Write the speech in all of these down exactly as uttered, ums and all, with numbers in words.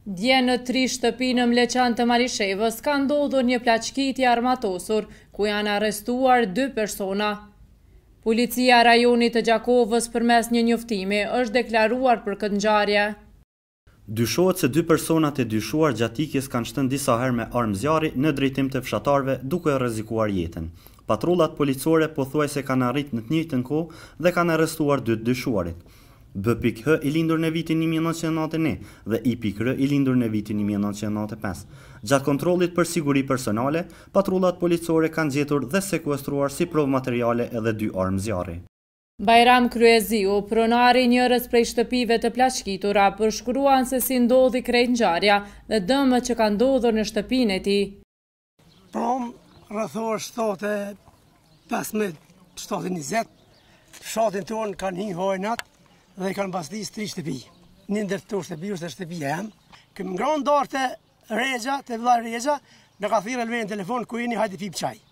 Dje në tri shtëpi në Mleqan të Malishevës ka ndodhur një plaçkitje armatosur, ku janë arrestuar dy persona. Policia e rajonit të Gjakovës përmes një njoftimi është deklaruar për këtë ngjarje. Dyshohet se dy personat e dyshuar gjatë ikjes kanë shtënë disa herë me armë zjarri në drejtim të fshatarëve duke rrezikuar jetën. Patrullat policore pothuajse kanë arritur në të njëjtën kohë dhe kanë arrestuar dy të dyshuarit. B H i lindur në vitin një mijë e nëntëqind e nëntëdhjetë e një dhe I R i lindur në vitin një mijë e nëntëqind e nëntëdhjetë e pesë. Gjatë kontrollit për siguri personale, patrullat policore kanë gjetur dhe sekuestruar si provë materiale edhe dy armë zjarri. Bajram Kryeziu, pronari njërës prej shtëpive të plaçkitura, përshkruan se si ndodhi krejt ngjarja dhe dëmët që kanë ndodhur në shtëpinë e tij. Prom rrethor shtatë e pesëmbëdhjetë shtatë e njëzet, fshatin tonë kanë hinj hojnat dhe i kanë bastis tri shtëpi. Një ndër këto shtëpi është shtëpia jam. Këm ngron dorë të Rexha, të vllai Rexha, në ka thirrë Elverin telefon ku jeni hajde pip çaj.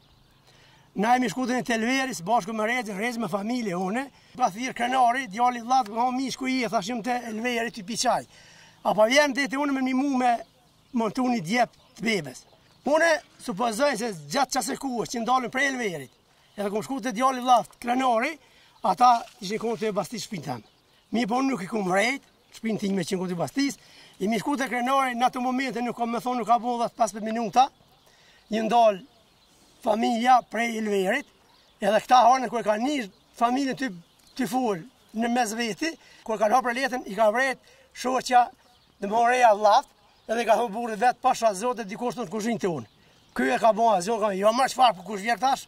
Na jemi shkuar te Elveri bashkë me Rexha, Rexha me familje une. Ka thirrë krenari, djali i vllat, ha mish ku je, thashim te Elveri ti pi çaj. Apo vjen deti unë me mimu me montuni djep të bebes. Unë supozoj se gjatë çasë kohës që ndalën prej Elverit, edhe kom shkuar te djali i vllat, krenari, ata ishin konë të bastis shpinë tam. Mi po nuk i kom rejt, shpinë time që në konë të bastis, i mi shku të krenari në ato momente nuk kam me thonë nuk ka bo dhe pesëmbëdhjetë minuta, një ndalë familja prej Elverit, edhe këta harnë kër ka një familjen të, të full në mes veti, kër ka hapër letën i ka vrejt shoqja në më reja vllaft, edhe ka thonë burrit vetë pasha zote dikush në të kuzhinë të unë. Ky e ka bo a zote, ka jo marrë çfarë për kush vjerë tash,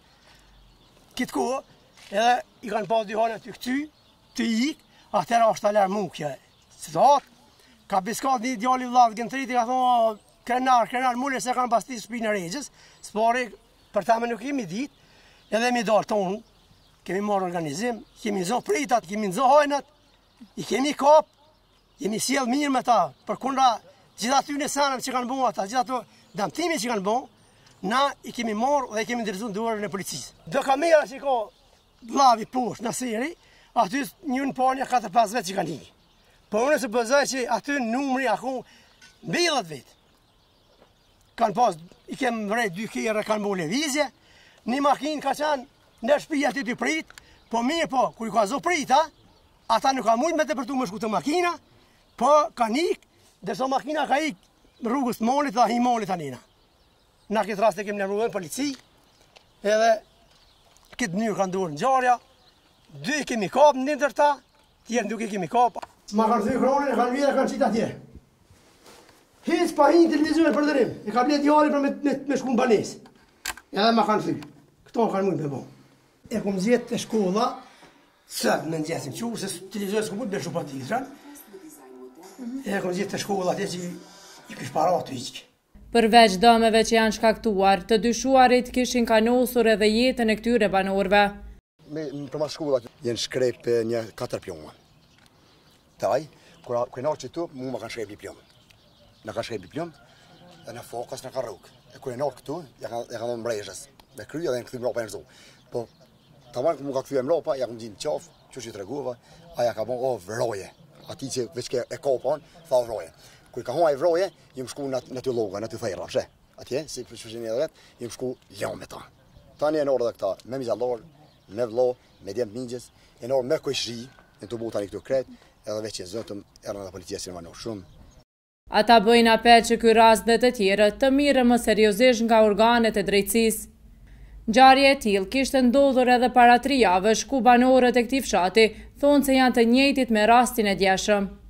kitë kohë, edhe i kanë pas dy hanë të këty, të ik, atëra është talar mu kjo. Citat, ka piskat një djali vllat gëntriti, ka thonë, krenar, krenar, mule se kanë bastis shpinë e Rexhës, s'pari, për ta me nuk kemi dit, edhe mi dalë tonë, kemi marrë organizim, kemi nxo pritat, kemi nxo hajnat, i kemi kap, jemi sjell mirë me ta, për kundra gjitha ty në sanëm që kanë bo ata, gjitha të damtimi që kanë bo, na i kemi marrë dhe i kemi ndërzuar duarën e policisë. Do kamera që ka vllavi poshtë në seri, aty një në panja katër pesë vetë që kanë një. Po unë se bëzaj që aty numri aku mbyllet vetë. Kanë pas, i kemë vrejt dy kere, kanë bo levizje, një makinë ka qanë në shtëpi aty të prit, po mirë po, kur i ka zo prita, ata nuk ka mujt me të përtu më shku të makina, po kanë ik, dërso makina ka ik rrugës të molit dhe hi molit anina. Na këtë rast e kemë në rrugën polici, edhe këtë njërë kanë durë në gjarja, dy kemi kap në ndër ta, tjerë nuk i kemi kap. Ma kanë thy kronin, e kanë vjera, kanë qitë atje. Hic pa hinë televizionin për dërim, e ka blet jari për me, me, me shku në banes. Edhe ma kanë thy, këto kanë mujnë me bo. E kom zjetë të shkolla, sëtë me nëzjesim që, se televizionin s'ku mujtë beshu pa tizran. E kom zjetë të shkolla atje që i kish paratu iqë. Përveç dëmeve që janë shkaktuar, të dyshuarit kishin kanosur edhe jetën e këtyre banorëve. Me për mas shkollat jenë shkrep një katër pjonë. Taj, kër në që tu, mu më kanë shkrep një pjonë. Në kanë shkrep një pjonë, dhe në fokas në kanë rrugë. E kër në këtu, ja kanë dhe mbrejshës. Me kryja dhe në këthy mropa e nërzu. Po, ta marrë kër mu ka këthy e mropa, ja këmë gjinë qafë, që që të reguva, aja ka bon, o, vroje. Ati që veç ke e kopan, tha vroje. Kër ka hua e vroje, jem shku në të loga, në të thejra, she. Atje, si për që një vetë, jem shku jam me ta. Ta një e në orë dhe këta, me mizallor, me vlo, me djemë mingjës, e nërë me kojshri, në të buta një këtu kret, edhe veç që zëtëm, erën dhe policia si në manë shumë. Ata bëjnë apel që ky rast dhe të tjere të mirë më seriozisht nga organet e drejtësisë. Ngjarje e tillë kishte ndodhur edhe para tri javësh, ku banorët e këtij fshati thonë se janë të njëjtit me rastin e djeshëm.